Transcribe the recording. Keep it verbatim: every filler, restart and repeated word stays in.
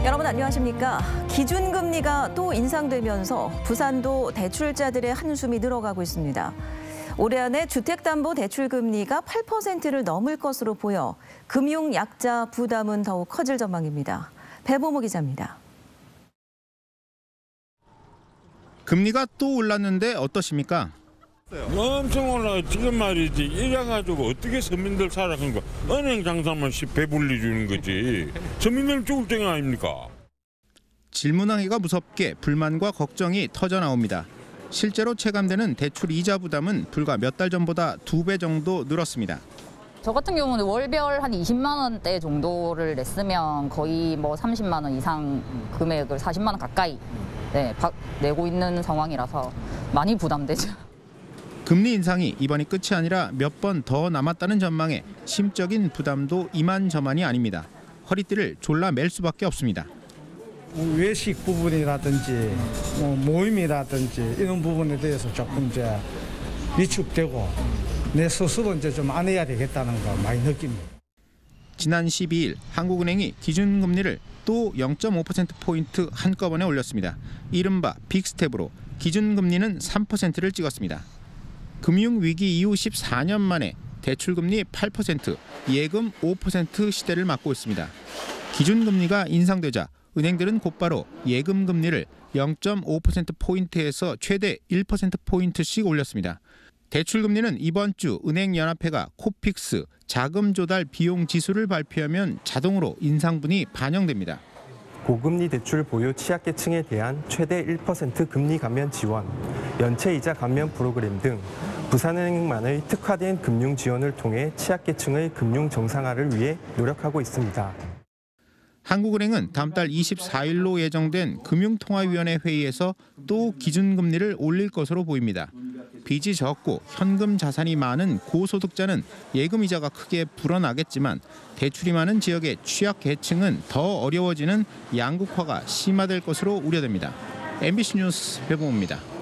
여러분 안녕하십니까? 기준금리가 또 인상되면서 부산도 대출자들의 한숨이 늘어가고 있습니다. 올해 안에 주택담보대출금리가 팔 퍼센트를 넘을 것으로 보여 금융약자 부담은 더욱 커질 전망입니다. 배보모 기자입니다. 금리가 또 올랐는데 어떠십니까? 엄청 올라. 지금 말이지. 이래가지고 어떻게 서민들 살아가는 거. 은행 장사만 배불리 주는 거지. 서민들 죽을 땡 아닙니까? 질문하기가 무섭게 불만과 걱정이 터져 나옵니다. 실제로 체감되는 대출 이자 부담은 불과 몇 달 전보다 두 배 정도 늘었습니다. 저 같은 경우는 월별 한 이십만 원대 정도를 냈으면 거의 뭐 삼십만 원 이상 금액을 사십만 원 가까이 네, 바, 내고 있는 상황이라서 많이 부담되죠. 금리 인상이 이번이 끝이 아니라 몇 번 더 남았다는 전망에 심적인 부담도 이만저만이 아닙니다. 허리띠를 졸라맬 수밖에 없습니다. 외식 부분이라든지 뭐 모임이라든지 이런 부분에 대해서 조금 이제 위축되고 내 스스로 이제 좀 안 해야 되겠다는 거 많이 느낍니다. 지난 십이 일 한국은행이 기준금리를 또 영 점 오 퍼센트 포인트 한꺼번에 올렸습니다. 이른바 빅스텝으로 기준금리는 삼 퍼센트를 찍었습니다. 금융위기 이후 십사 년 만에 대출금리 팔 퍼센트, 예금 오 퍼센트 시대를 맞고 있습니다. 기준금리가 인상되자 은행들은 곧바로 예금금리를 영 점 오 퍼센트 포인트에서 최대 일 퍼센트 포인트씩 올렸습니다. 대출금리는 이번 주 은행연합회가 코픽스 자금 조달 비용 지수를 발표하면 자동으로 인상분이 반영됩니다. 고금리 대출 보유 취약계층에 대한 최대 일 퍼센트 금리 감면 지원, 연체이자 감면 프로그램 등 부산은행만의 특화된 금융 지원을 통해 취약계층의 금융 정상화를 위해 노력하고 있습니다. 한국은행은 다음 달 이십사 일로 예정된 금융통화위원회 회의에서 또 기준금리를 올릴 것으로 보입니다. 빚이 적고 현금 자산이 많은 고소득자는 예금이자가 크게 불어나겠지만 대출이 많은 지역의 취약계층은 더 어려워지는 양극화가 심화될 것으로 우려됩니다. 엠비씨 뉴스 배봉호입니다.